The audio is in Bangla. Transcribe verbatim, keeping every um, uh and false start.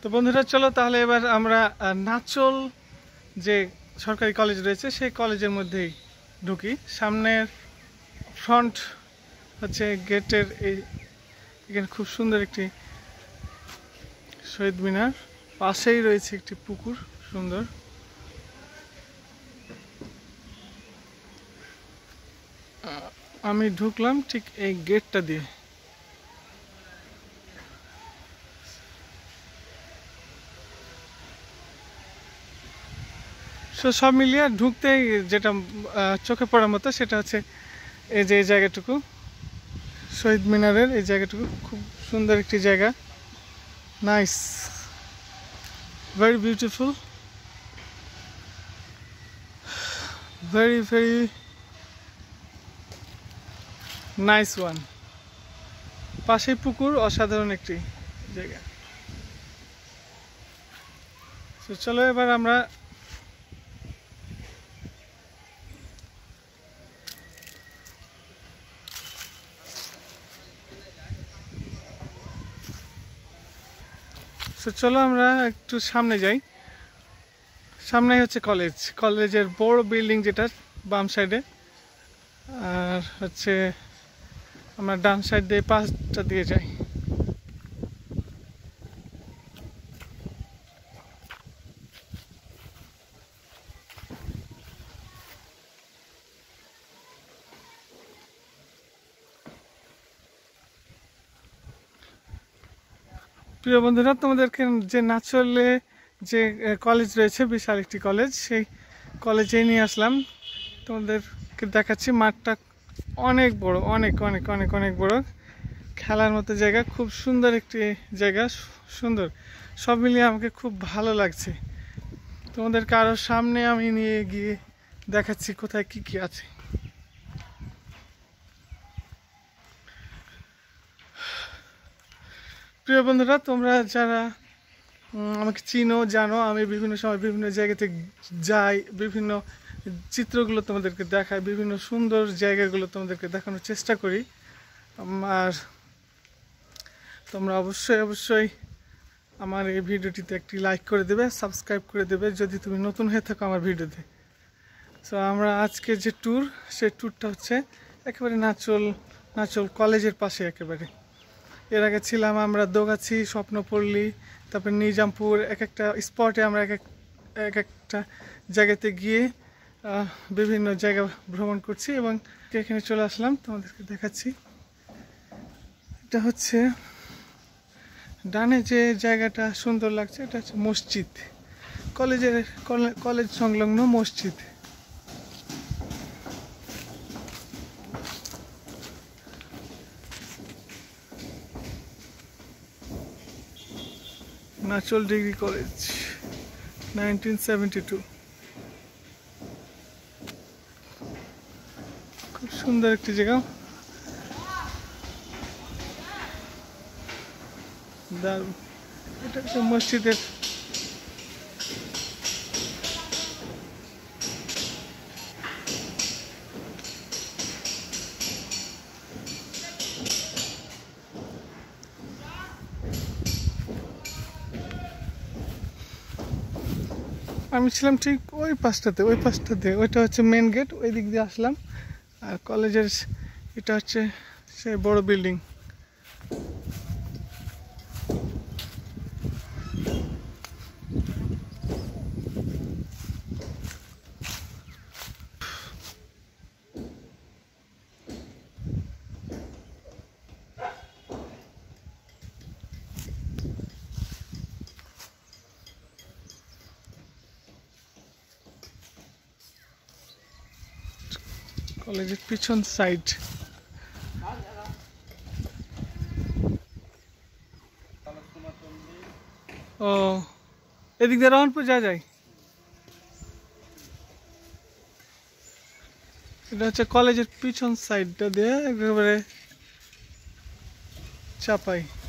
তো বন্ধুরা চলো তাহলে এবার আমরা নাচল যে সরকারি কলেজ রয়েছে সেই কলেজের মধ্যেই ঢুকি। সামনের ফ্রন্ট হচ্ছে গেটের এই এখানে খুব সুন্দর একটি শহীদ মিনার, পাশেই রয়েছে একটি পুকুর সুন্দর। আমি ঢুকলাম ঠিক এই গেটটা দিয়ে। সো সব মিলিয়ে ঢুকতেই যেটা চোখে পড়ার মতো সেটা হচ্ছে এই যে এই জায়গাটুকু শহীদ মিনারের এই জায়গাটুকু খুব সুন্দর একটি জায়গা। Nice, very beautiful, very very nice one. পাশেই পুকুর, অসাধারণ একটি জায়গা। তো চলো এবার আমরা তো চলো আমরা একটু সামনে যাই। সামনে হচ্ছে কলেজ, কলেজের বড় বিল্ডিং যেটা বাম সাইডে, আর হচ্ছে আমরা ডান সাইড দিয়ে পাঁচটা দিয়ে যাই। প্রিয় বন্ধুরা, তোমাদেরকে যে নাচলে যে কলেজ রয়েছে বিশাল একটি কলেজ, সেই কলেজে নিয়ে আসলাম। তোমাদেরকে দেখাচ্ছি মাঠটা অনেক বড়, অনেক অনেক অনেক অনেক বড়, খেলার মতো জায়গা, খুব সুন্দর একটি জায়গা, সুন্দর সব মিলিয়ে আমাকে খুব ভালো লাগছে। তোমাদেরকে আরও সামনে আমি নিয়ে গিয়ে দেখাচ্ছি কোথায় কি কি আছে। প্রিয় বন্ধুরা, তোমরা যারা আমাকে চিনো জানো আমি বিভিন্ন সময় বিভিন্ন জায়গাতে যাই, বিভিন্ন চিত্রগুলো তোমাদেরকে দেখাই, বিভিন্ন সুন্দর জায়গাগুলো তোমাদেরকে দেখানোর চেষ্টা করি। আর তোমরা অবশ্যই অবশ্যই আমার এই ভিডিওটিতে একটি লাইক করে দেবে, সাবস্ক্রাইব করে দেবে যদি তুমি নতুন হয়ে থাকো আমার ভিডিওতে। সো আমরা আজকে যে ট্যুর, সেই ট্যুরটা হচ্ছে একেবারে নাচল নাচল কলেজের পাশে একেবারে। এর আগে ছিলাম আমরা দোগাছি, স্বপ্নপল্লী, তারপর নিজামপুর, এক একটা স্পটে আমরা এক এক একটা জায়গাতে গিয়ে বিভিন্ন জায়গা ভ্রমণ করছি এবং এখানে চলে আসলাম তোমাদেরকে দেখাচ্ছি। এটা হচ্ছে ডানে যে জায়গাটা সুন্দর লাগছে, এটা হচ্ছে মসজিদ, কলেজের কলেজ সংলগ্ন মসজিদ। Nachol degree college nineteen seventy two. খুব সুন্দর একটি জায়গা, দারুণ। এটা একটা মসজিদের আমি ছিলাম ঠিক ওই পাশটাতে, ওই পাশটাতে ওইটা হচ্ছে মেন গেট, ওই দিক দিয়ে আসলাম। আর কলেজের এটা হচ্ছে সেই বড় বিল্ডিং। কলেজের পিছন সাইড। ও এদিক দিয়ে রহনপুর যা যায়। এটা হচ্ছে কলেজের পিছন সাইডটা দিয়ে একেবারে চাপাই।